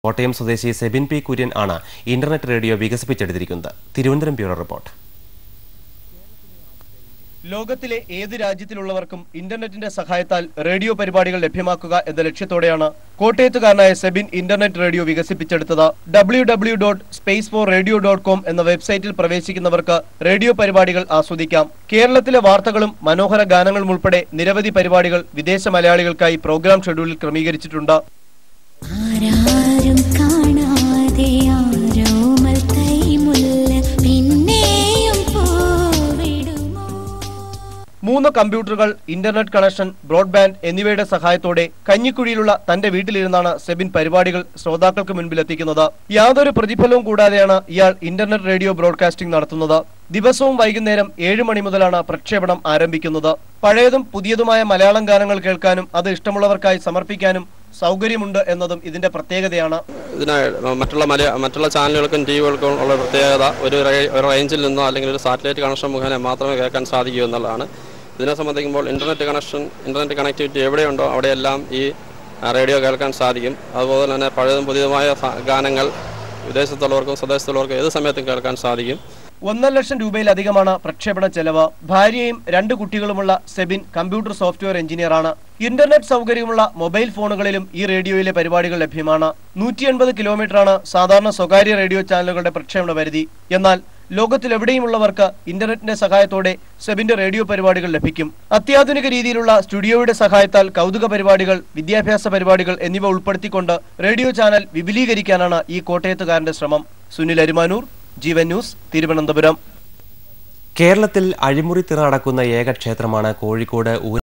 കോട്ടയം സ്വദേശി സെബിൻ പി കുര്യൻ ആണ് internet radio വികസിപ്പിച്ചെടുത്തിരിക്കുന്നത്. Thiruvananthapuram bureau report. ലോകത്തിലെ ഏത് രാജ്യത്തിലുള്ളവർക്കും ഇന്റർനെറ്റിന്റെ സഹായത്താൽ റേഡിയോ പരിപാടികൾ ലഭ്യമാക്കുക എന്ന ലക്ഷ്യത്തോടെയാണ് കോട്ടയത്തുകാരനായ സെബിൻ ഇന്റർനെറ്റ് റേഡിയോ വികസിപ്പിച്ചെടുത്തത്. www.spaceforradio.com എന്ന വെബ്സൈറ്റിൽ പ്രവേശിക്കുന്നവർക്ക് റേഡിയോ പരിപാടികൾ ആസ്വദിക്കാം. കേരളത്തിലെ വാർത്തകളും മനോഹര ഗാനങ്ങളും ഉൾപ്പെടെ നിരവധി പരിപാടികൾ വിദേശ മലയാളികൾക്കായി പ്രോഗ്രാം ഷെഡ്യൂളിൽ ക്രമീകരിച്ചിട്ടുണ്ട്. മൂന്ന് കമ്പ്യൂട്ടറുകൾ, ഇന്റർനെറ്റ് കണക്ഷൻ, ബ്രോഡ്ബാൻഡ് എന്നിവയുടെ സഹായത്തോടെ കഞ്ഞിക്കുഴിയിലുള്ള തന്റെ വീട്ടിലിരുന്നാണ് സെബിൻ പരിപാടികൾ ശ്രോതാക്കൾക്ക് മുൻപിലെത്തിക്കുന്നത്. യാതൊരു പ്രതിഫലവും കൂടാതെയാണ് ഇയാൾ ഇന്റർനെറ്റ് റേഡിയോ ബ്രോഡ്കാസ്റ്റിംഗ് നടത്തുന്നത്. ദിവസവും വൈകുന്നേരം 7 മണി മുതലാണ് പ്രക്ഷേപണം ആരംഭിക്കുന്നത്. പഴയതും പുതിയതുമായ മലയാളം ഗാനങ്ങൾ കേൾക്കാനും അത് ഇഷ്ടമുള്ളവർക്കായി സമർപ്പിക്കാനും സൗകര്യമുണ്ട് എന്നതും ഇതിന്റെ പ്രത്യേകതയാണ്. മറ്റുള്ള ചാനലുകൾക്കും ടിവികൾക്കും ഉള്ള പ്രത്യേകത ഒരു റേഞ്ചിൽ നിന്നോ അല്ലെങ്കിൽ ഒരു സാറ്റലൈറ്റ് കണക്ഷൻ മുഖേന മാത്രമേ കേൾക്കാൻ സാധിക്കൂ എന്നുള്ളതാണ്. ഇതിനെ സംബന്ധിക്കുമ്പോൾ ഇന്റർനെറ്റ് കണക്ടിവിറ്റി എവിടെയുണ്ടോ അവിടെയെല്ലാം ഈ റേഡിയോ കേൾക്കാൻ സാധിക്കും. അതുപോലെ തന്നെ പഴയതും പുതിയതുമായ ഗാനങ്ങൾ വിദേശത്തുള്ളവർക്കും സ്വദേശത്തുള്ളവർക്കും ഏത് സമയത്തും കേൾക്കാൻ സാധിക്കും. 1.5 ലക്ഷം രൂപയിലധികമാണ് പ്രക്ഷേപണ ചെലവ്. ഭാര്യയും 2 കുട്ടികളുമുള്ള സെബിൻ കമ്പ്യൂട്ടർ സോഫ്റ്റ്വെയർ എഞ്ചിനീയറാണ്. ഇന്റർനെറ്റ് സൗകര്യമുള്ള മൊബൈൽ ഫോണുകളിലും ഈ റേഡിയോയിലെ പരിപാടികൾ ലഭ്യമാണ്. 180 കിലോമീറ്ററാണ് സാധാരണ സ്വകാര്യ റേഡിയോ ചാനലുകളുടെ പ്രക്ഷേപണ പരിധി. എന്നാൽ ലോകത്തിലെവിടെയുമുള്ളവർക്ക് ഇന്റർനെറ്റിന്റെ സഹായത്തോടെ സെബിന്റെ റേഡിയോ പരിപാടികൾ ലഭിക്കും. അത്യാധുനിക രീതിയിലുള്ള സ്റ്റുഡിയോയുടെ സഹായത്താൽ കൗതുക പരിപാടികൾ, വിദ്യാഭ്യാസ പരിപാടികൾ എന്നിവ ഉൾപ്പെടുത്തിക്കൊണ്ട് റേഡിയോ ചാനൽ വിപുലീകരിക്കാനാണ് ഈ കോട്ടയത്തുകാരന്റെ ശ്രമം. സുനിൽ അരിമാനൂർ, ജീവൻ ന്യൂസ്, തിരുവനന്തപുരം. കേരളത്തിൽ അഴിമുറി തിറ നടക്കുന്ന ഏക ക്ഷേത്രമാണ് കോഴിക്കോട്